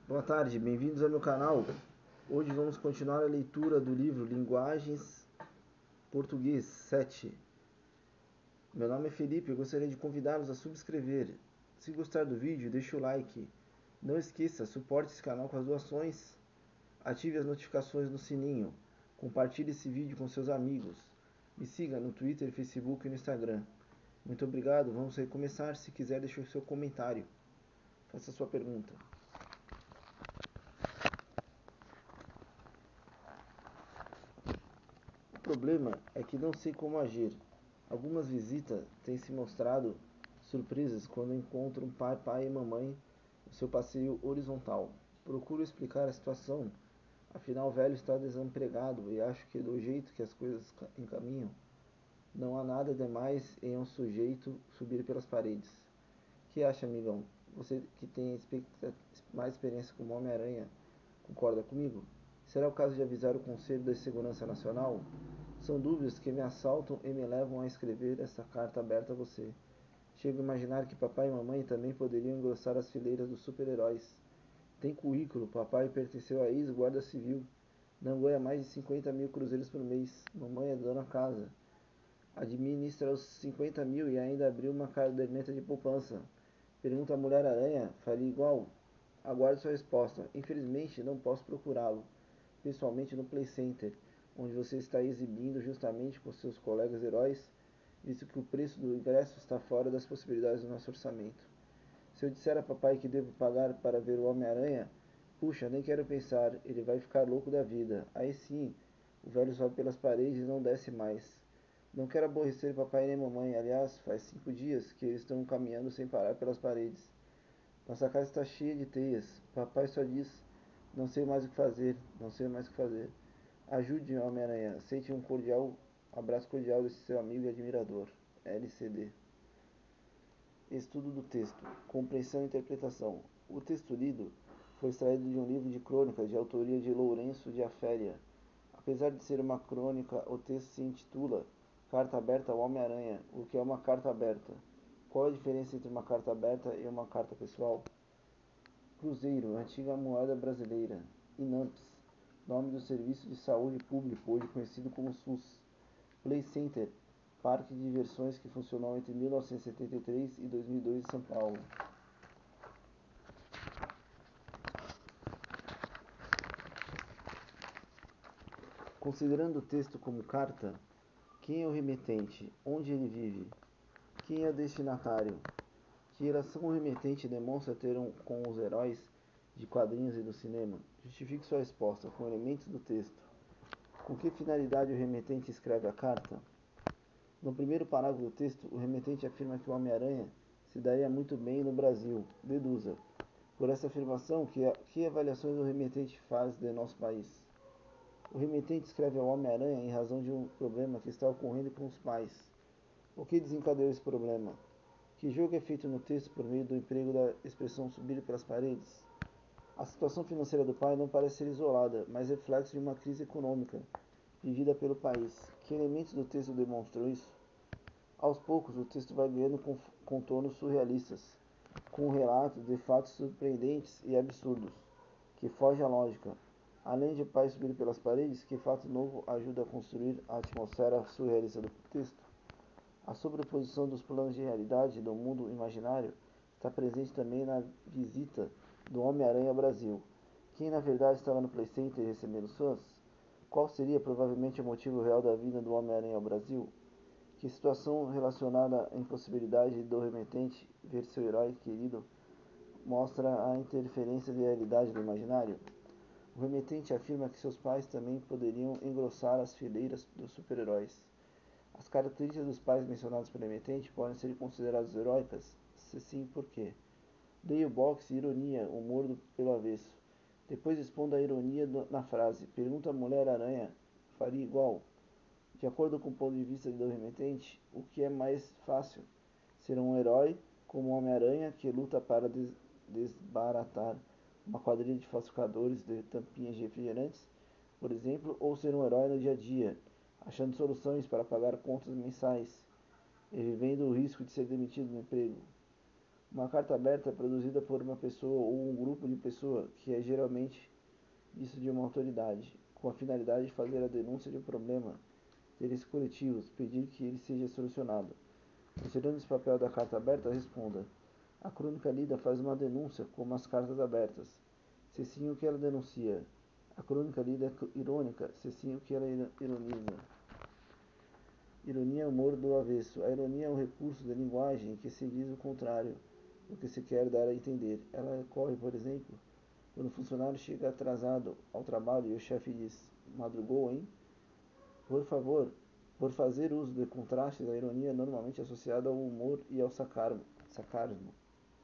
Boa tarde, bem-vindos ao meu canal. Hoje vamos continuar a leitura do livro Linguagens Português 7. Meu nome é Felipe e eu gostaria de convidá-los a subscrever. Se gostar do vídeo, deixe o like. Não esqueça, suporte esse canal com as doações. Ative as notificações no sininho. Compartilhe esse vídeo com seus amigos. Me siga no Twitter, Facebook e no Instagram. Muito obrigado, vamos recomeçar. Se quiser, deixe o seu comentário. Faça a sua pergunta. O problema é que não sei como agir. Algumas visitas têm se mostrado surpresas quando encontram pai e mamãe no seu passeio horizontal. Procuro explicar a situação, afinal o velho está desempregado e acho que do jeito que as coisas encaminham, não há nada demais em um sujeito subir pelas paredes. O que acha, amigão? Você que tem mais experiência como Homem-Aranha, concorda comigo? Será o caso de avisar o Conselho de Segurança Nacional? São dúvidas que me assaltam e me levam a escrever essa carta aberta a você. Chego a imaginar que papai e mamãe também poderiam engrossar as fileiras dos super-heróis. Tem currículo, papai pertenceu à ex-guarda civil. Não ganha mais de 50 mil cruzeiros por mês. Mamãe é dona casa. Administra os 50 mil e ainda abriu uma caderneta de poupança. Pergunta a Mulher-Aranha, faria igual? Aguardo sua resposta. Infelizmente, não posso procurá-lo pessoalmente no Play Center, onde você está exibindo justamente com seus colegas heróis, visto que o preço do ingresso está fora das possibilidades do nosso orçamento. Se eu disser a papai que devo pagar para ver o Homem-Aranha, puxa, nem quero pensar, ele vai ficar louco da vida. Aí sim, o velho sobe pelas paredes e não desce mais. Não quero aborrecer papai nem mamãe, aliás, faz 5 dias que eles estão caminhando sem parar pelas paredes. Nossa casa está cheia de teias. Papai só diz, não sei mais o que fazer, não sei mais o que fazer. Ajude-me, Homem-Aranha. Aceite um abraço cordial desse seu amigo e admirador. LCD. Estudo do texto. Compreensão e interpretação. O texto lido foi extraído de um livro de crônicas de autoria de Lourenço de Aféria. Apesar de ser uma crônica, o texto se intitula Carta Aberta ao Homem-Aranha. O que é uma carta aberta? Qual a diferença entre uma carta aberta e uma carta pessoal? Cruzeiro, antiga moeda brasileira. INAMPS, nome do Serviço de Saúde Público, hoje conhecido como SUS. Play Center, parque de diversões que funcionou entre 1973 e 2002 em São Paulo. Considerando o texto como carta, quem é o remetente? Onde ele vive? Quem é o destinatário? Que relação o remetente demonstra ter com os heróis de quadrinhos e do cinema? Justifique sua resposta com elementos do texto. Com que finalidade o remetente escreve a carta? No primeiro parágrafo do texto, o remetente afirma que o Homem-Aranha se daria muito bem no Brasil. Deduza. Por essa afirmação, que avaliações o remetente faz de nosso país? O remetente escreve ao Homem-Aranha em razão de um problema que está ocorrendo com os pais. O que desencadeou esse problema? Que jogo é feito no texto por meio do emprego da expressão subir pelas paredes? A situação financeira do pai não parece ser isolada, mas reflexo de uma crise econômica vivida pelo país. Que elementos do texto demonstram isso? Aos poucos, o texto vai ganhando contornos surrealistas, com relatos de fatos surpreendentes e absurdos, que fogem à lógica. Além de o pai subir pelas paredes, que fato novo ajuda a construir a atmosfera surrealista do texto? A sobreposição dos planos de realidade do mundo imaginário está presente também na visita do Homem-Aranha ao Brasil. Quem na verdade estava no Play Center recebendo os fãs? Qual seria provavelmente o motivo real da vinda do Homem-Aranha ao Brasil? Que situação relacionada à impossibilidade do remetente ver seu herói querido mostra a interferência de realidade do imaginário? O remetente afirma que seus pais também poderiam engrossar as fileiras dos super-heróis. As características dos pais mencionados pelo remetente podem ser consideradas heróicas? Se sim, por quê? Leia o box ironia, humor pelo avesso. Depois responda a ironia na frase. Pergunta a Mulher-Aranha, faria igual? De acordo com o ponto de vista do remetente, o que é mais fácil? Ser um herói como o Homem-Aranha que luta para desbaratar uma quadrilha de falsificadores de tampinhas de refrigerantes, por exemplo, ou ser um herói no dia a dia, achando soluções para pagar contas mensais e vivendo o risco de ser demitido do emprego. Uma carta aberta é produzida por uma pessoa ou um grupo de pessoas, que é geralmente isso de uma autoridade, com a finalidade de fazer a denúncia de um problema, interesses coletivos, pedir que ele seja solucionado. Considerando esse papel da carta aberta, responda. A crônica lida faz uma denúncia, como as cartas abertas. Se sim, o que ela denuncia? A crônica lida é irônica, se sim, o que ela ironiza? Ironia é humor do avesso. A ironia é um recurso da linguagem em que se diz o contrário do que se quer dar a entender. Ela ocorre, por exemplo, quando o funcionário chega atrasado ao trabalho e o chefe diz: madrugou, hein? Por favor, por fazer uso de contrastes, a ironia é normalmente associada ao humor e ao sarcasmo.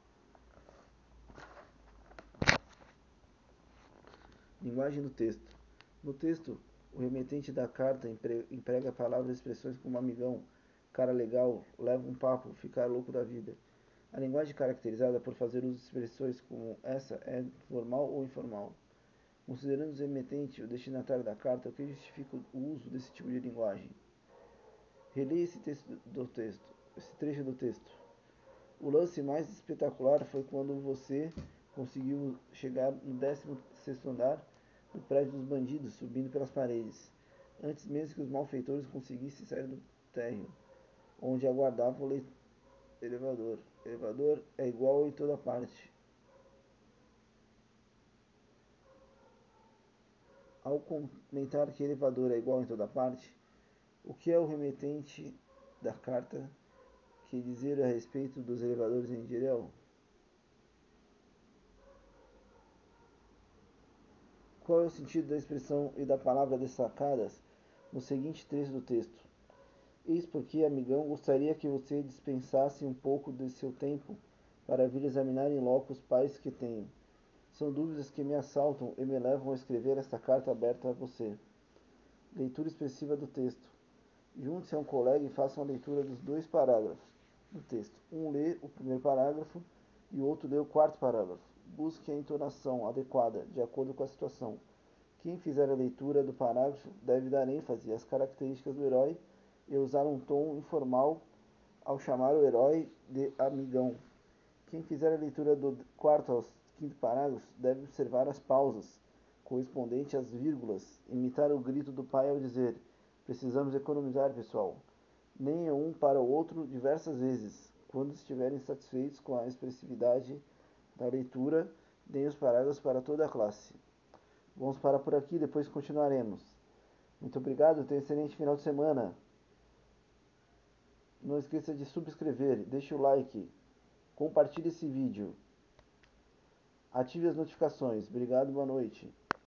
Linguagem do texto. No texto, o remetente da carta emprega palavras e expressões como amigão, cara legal, leva um papo, ficar louco da vida. A linguagem caracterizada por fazer uso de expressões como essa é formal ou informal. Considerando o remetente e o destinatário da carta, o que justifica o uso desse tipo de linguagem? Releia esse trecho do texto. O lance mais espetacular foi quando você conseguiu chegar no 16º andar do prédio dos bandidos, subindo pelas paredes, antes mesmo que os malfeitores conseguissem sair do térreo, onde aguardava o elevador. O elevador é igual em toda parte. Ao comentar que elevador é igual em toda parte, o que é o remetente da carta que dizer a respeito dos elevadores em geral? Qual é o sentido da expressão e da palavra destacadas no seguinte trecho do texto? Eis porque, amigão, gostaria que você dispensasse um pouco de seu tempo para vir examinar em loco os pais que tenho. São dúvidas que me assaltam e me levam a escrever esta carta aberta a você. Leitura expressiva do texto. Junte-se a um colega e faça uma leitura dos dois parágrafos do texto. Um lê o primeiro parágrafo e o outro lê o quarto parágrafo. Busque a entonação adequada, de acordo com a situação. Quem fizer a leitura do parágrafo deve dar ênfase às características do herói e usar um tom informal ao chamar o herói de amigão. Quem fizer a leitura do quarto ao quinto parágrafo deve observar as pausas correspondentes às vírgulas, imitar o grito do pai ao dizer: precisamos economizar, pessoal. Nem um para o outro diversas vezes. Quando estiverem satisfeitos com a expressividade da leitura, deem os parágrafos para toda a classe. Vamos parar por aqui, depois continuaremos. Muito obrigado, tenha um excelente final de semana. Não esqueça de subscrever, deixe o like, compartilhe esse vídeo, ative as notificações. Obrigado, boa noite.